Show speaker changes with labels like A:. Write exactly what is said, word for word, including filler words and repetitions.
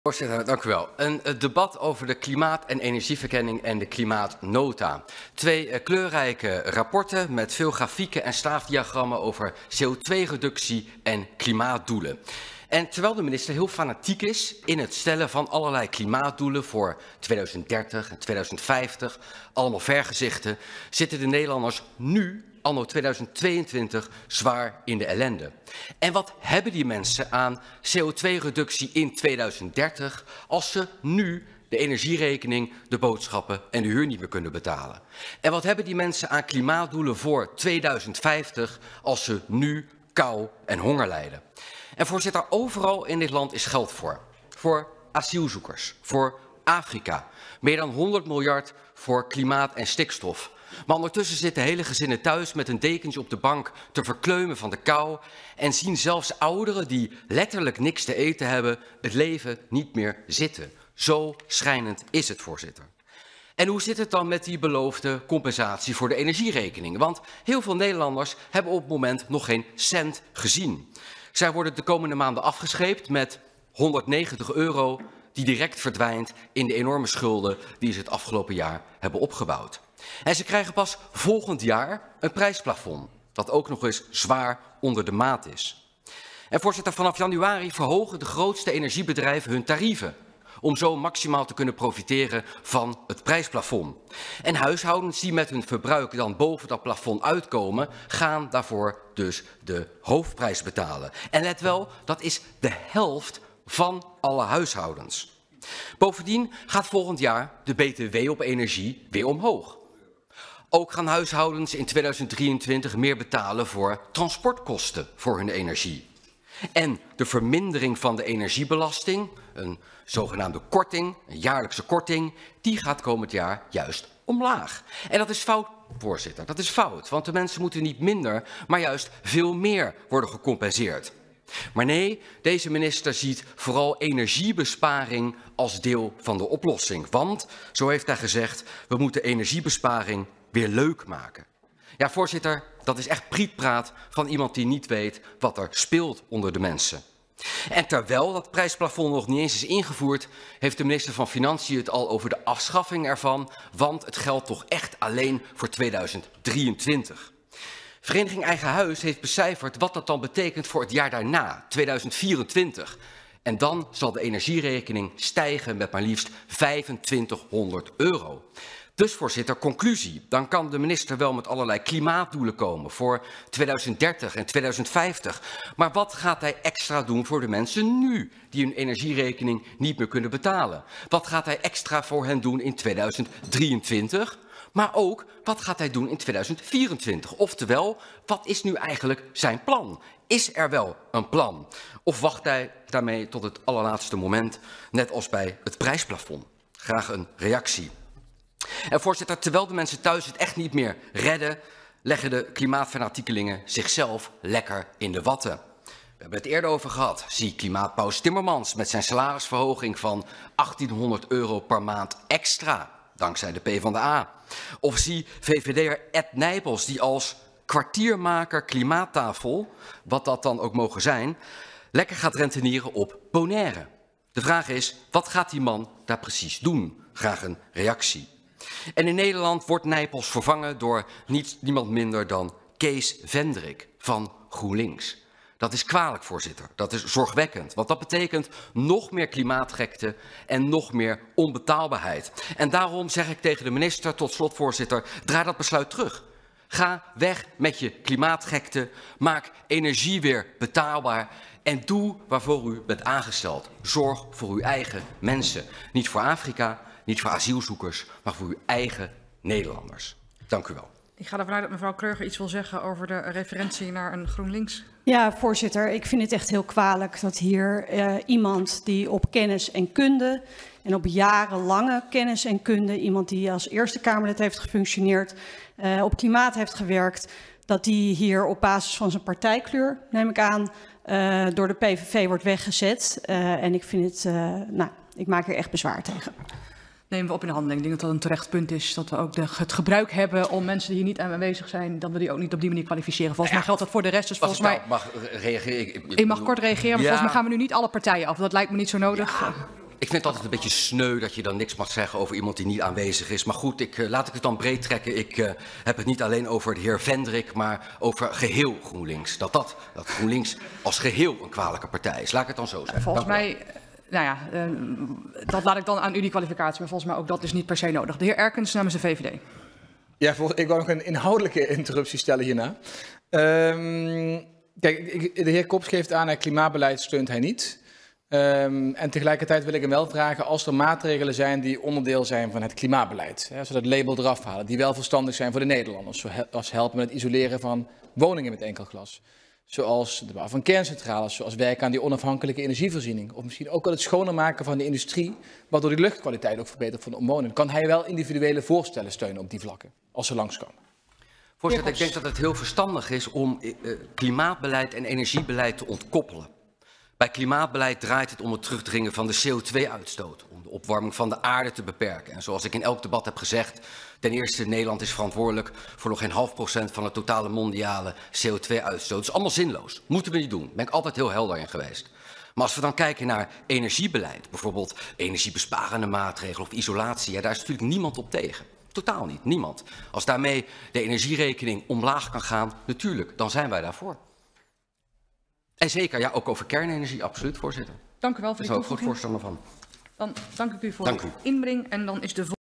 A: Voorzitter, dank u wel. Een debat over de klimaat- en energieverkenning en de klimaatnota. Twee uh, kleurrijke rapporten met veel grafieken en staafdiagrammen over C O twee reductie en klimaatdoelen. En terwijl de minister heel fanatiek is in het stellen van allerlei klimaatdoelen voor tweeduizend dertig en tweeduizend vijftig, allemaal vergezichten, zitten de Nederlanders nu, anno tweeduizend tweeëntwintig, zwaar in de ellende. En wat hebben die mensen aan C O twee reductie in tweeduizend dertig als ze nu de energierekening, de boodschappen en de huur niet meer kunnen betalen? En wat hebben die mensen aan klimaatdoelen voor tweeduizend vijftig als ze nu kou en honger lijden? En voorzitter, overal in dit land is geld voor. Voor asielzoekers, voor Afrika. Meer dan honderd miljard voor klimaat en stikstof. Maar ondertussen zitten hele gezinnen thuis met een dekentje op de bank te verkleumen van de kou. En zien zelfs ouderen die letterlijk niks te eten hebben het leven niet meer zitten. Zo schrijnend is het, voorzitter. En hoe zit het dan met die beloofde compensatie voor de energierekening? Want heel veel Nederlanders hebben op het moment nog geen cent gezien. Zij worden de komende maanden afgescheept met honderdnegentig euro die direct verdwijnt in de enorme schulden die ze het afgelopen jaar hebben opgebouwd. En ze krijgen pas volgend jaar een prijsplafond, dat ook nog eens zwaar onder de maat is. En voorzitter, vanaf januari verhogen de grootste energiebedrijven hun tarieven, om zo maximaal te kunnen profiteren van het prijsplafond. En huishoudens die met hun verbruik dan boven dat plafond uitkomen, gaan daarvoor dus de hoofdprijs betalen. En let wel, dat is de helft van alle huishoudens. Bovendien gaat volgend jaar de B T W op energie weer omhoog. Ook gaan huishoudens in tweeduizend drieëntwintig meer betalen voor transportkosten voor hun energie. En de vermindering van de energiebelasting, een zogenaamde korting, een jaarlijkse korting, die gaat komend jaar juist omlaag. En dat is fout, voorzitter, dat is fout, want de mensen moeten niet minder, maar juist veel meer worden gecompenseerd. Maar nee, deze minister ziet vooral energiebesparing als deel van de oplossing. Want, zo heeft hij gezegd, we moeten energiebesparing weer leuk maken. Ja, voorzitter, dat is echt prietpraat van iemand die niet weet wat er speelt onder de mensen. En terwijl dat prijsplafond nog niet eens is ingevoerd, heeft de minister van Financiën het al over de afschaffing ervan, want het geldt toch echt alleen voor tweeduizend drieëntwintig. Vereniging Eigen Huis heeft becijferd wat dat dan betekent voor het jaar daarna, tweeduizend vierentwintig. En dan zal de energierekening stijgen met maar liefst vijfentwintighonderd euro. Dus voorzitter, conclusie. Dan kan de minister wel met allerlei klimaatdoelen komen voor tweeduizend dertig en tweeduizend vijftig. Maar wat gaat hij extra doen voor de mensen nu die hun energierekening niet meer kunnen betalen? Wat gaat hij extra voor hen doen in tweeduizend drieëntwintig? Maar ook, wat gaat hij doen in tweeduizend vierentwintig? Oftewel, wat is nu eigenlijk zijn plan? Is er wel een plan? Of wacht hij daarmee tot het allerlaatste moment, net als bij het prijsplafond? Graag een reactie. En voorzitter, terwijl de mensen thuis het echt niet meer redden, leggen de klimaatfanatiekelingen zichzelf lekker in de watten. We hebben het eerder over gehad. Zie klimaatpaus Timmermans met zijn salarisverhoging van achttienhonderd euro per maand extra, dankzij de PvdA. Of zie V V D'er Ed Nijpels, die als kwartiermaker klimaattafel, wat dat dan ook mogen zijn, lekker gaat rentenieren op Bonaire. De vraag is, wat gaat die man daar precies doen? Graag een reactie. En in Nederland wordt Nijpels vervangen door niets, niemand minder dan Kees Vendrik van GroenLinks. Dat is kwalijk, voorzitter. Dat is zorgwekkend, want dat betekent nog meer klimaatgekte en nog meer onbetaalbaarheid. En daarom zeg ik tegen de minister, tot slot, voorzitter, draai dat besluit terug. Ga weg met je klimaatgekte, maak energie weer betaalbaar en doe waarvoor u bent aangesteld. Zorg voor uw eigen mensen. Niet voor Afrika, niet voor asielzoekers, maar voor uw eigen Nederlanders. Dank u wel.
B: Ik ga ervan uit dat mevrouw Kreuger iets wil zeggen over de referentie naar een GroenLinks.
C: Ja, voorzitter. Ik vind het echt heel kwalijk dat hier uh, iemand die op kennis en kunde en op jarenlange kennis en kunde, iemand die als Eerste Kamerlid heeft gefunctioneerd, uh, op klimaat heeft gewerkt, dat die hier op basis van zijn partijkleur, neem ik aan, uh, door de P V V wordt weggezet. Uh, en ik vind het, uh, nou, ik maak hier echt bezwaar tegen.
B: Nemen we op in de handeling. Ik denk dat dat een terecht punt is. Dat we ook de, het gebruik hebben om mensen die hier niet aanwezig zijn, dat we die ook niet op die manier kwalificeren. Volgens ja, mij geldt dat voor de rest. Dus volgens mij.
A: Mag reageren. Ik, ik,
B: ik mag kort reageren, maar ja. Volgens mij gaan we nu niet alle partijen af. Dat lijkt me niet zo nodig.
A: Ja. Ik vind het altijd een beetje sneu dat je dan niks mag zeggen over iemand die niet aanwezig is. Maar goed, ik, uh, laat ik het dan breed trekken. Ik uh, heb het niet alleen over de heer Vendrik, maar over geheel GroenLinks. Dat, dat, dat GroenLinks als geheel een kwalijke partij is. Laat ik het dan zo zeggen.
B: Volgens mij, nou ja, uh, dat laat ik dan aan u die kwalificatie. Maar volgens mij ook dat is niet per se nodig. De heer Erkens namens de V V D.
D: Ja, ik wou nog een inhoudelijke interruptie stellen hierna. Um, kijk, ik, de heer Kops geeft aan, het klimaatbeleid steunt hij niet. Um, en tegelijkertijd wil ik hem wel vragen als er maatregelen zijn die onderdeel zijn van het klimaatbeleid. Hè, zodat het label eraf halen, die wel verstandig zijn voor de Nederlanders. Zoals helpen met het isoleren van woningen met enkel glas. Zoals de bouw van kerncentrales, zoals werken aan die onafhankelijke energievoorziening. Of misschien ook wel het schoner maken van de industrie, waardoor de luchtkwaliteit ook verbetert van de omwonenden. Kan hij wel individuele voorstellen steunen op die vlakken, als ze langskomen?
A: Voorzitter, ik denk dat het heel verstandig is om uh, klimaatbeleid en energiebeleid te ontkoppelen. Bij klimaatbeleid draait het om het terugdringen van de C O twee uitstoot, om de opwarming van de aarde te beperken. En zoals ik in elk debat heb gezegd, ten eerste, Nederland is verantwoordelijk voor nog geen half procent van de totale mondiale C O twee uitstoot. Dat is allemaal zinloos. Moeten we niet doen. Daar ben ik altijd heel helder in geweest. Maar als we dan kijken naar energiebeleid, bijvoorbeeld energiebesparende maatregelen of isolatie, ja, daar is natuurlijk niemand op tegen. Totaal niet, niemand. Als daarmee de energierekening omlaag kan gaan, natuurlijk, dan zijn wij daarvoor. En zeker, ja, ook over kernenergie, absoluut, voorzitter.
B: Dank u wel voor
A: Daar
B: die
A: ben ik ook goed
B: toevoeging.
A: voorstander van.
B: Dan dank ik u voor
A: Dank
B: de
A: u.
B: inbreng en dan is de